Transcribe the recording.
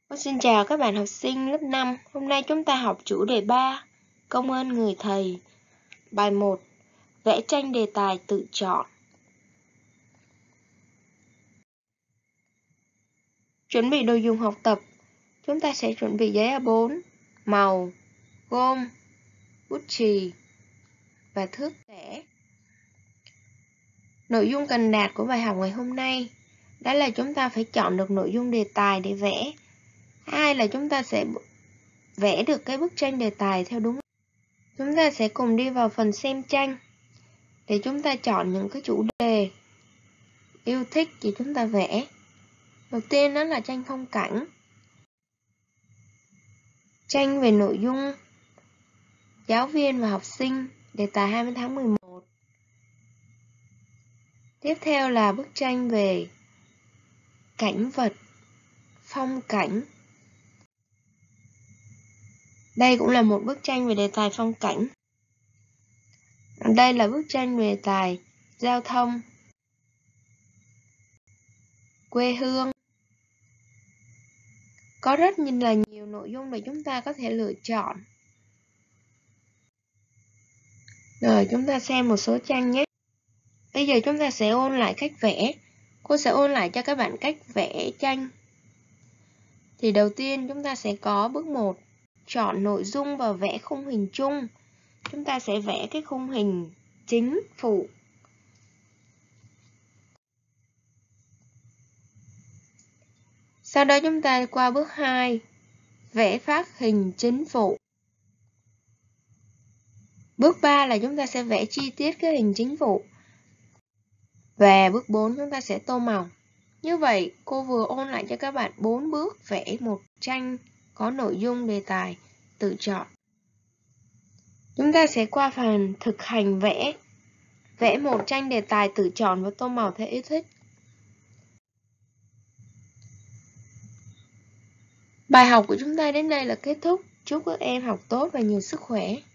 Xin chào các bạn học sinh lớp 5. Hôm nay chúng ta học chủ đề 3, công ơn người thầy. Bài 1, vẽ tranh đề tài tự chọn. Chuẩn bị đồ dùng học tập. Chúng ta sẽ chuẩn bị giấy A4, màu, gôm, bút chì và thước vẽ. Nội dung cần đạt của bài học ngày hôm nay đó là chúng ta phải chọn được nội dung đề tài để vẽ. Hai là chúng ta sẽ vẽ được cái bức tranh đề tài theo đúng. Chúng ta sẽ cùng đi vào phần xem tranh để chúng ta chọn những cái chủ đề yêu thích thì chúng ta vẽ. Đầu tiên đó là tranh phong cảnh, tranh về nội dung giáo viên và học sinh, đề tài 20 tháng 11. Tiếp theo là bức tranh về cảnh vật, phong cảnh. Đây cũng là một bức tranh về đề tài phong cảnh. Đây là bức tranh về đề tài giao thông, quê hương. Có rất là nhiều nội dung để chúng ta có thể lựa chọn. Rồi chúng ta xem một số tranh nhé. Bây giờ chúng ta sẽ ôn lại cách vẽ. Cô sẽ ôn lại cho các bạn cách vẽ tranh. Thì đầu tiên chúng ta sẽ có bước 1, chọn nội dung và vẽ khung hình chung. Chúng ta sẽ vẽ cái khung hình chính phụ. Sau đó chúng ta qua bước 2, vẽ phát hình chính phụ. Bước 3 là chúng ta sẽ vẽ chi tiết cái hình chính phụ. Và bước 4 chúng ta sẽ tô màu. Như vậy, cô vừa ôn lại cho các bạn 4 bước vẽ một tranh có nội dung đề tài tự chọn. Chúng ta sẽ qua phần thực hành vẽ. Vẽ một tranh đề tài tự chọn và tô màu theo yêu thích. Bài học của chúng ta đến đây là kết thúc. Chúc các em học tốt và nhiều sức khỏe.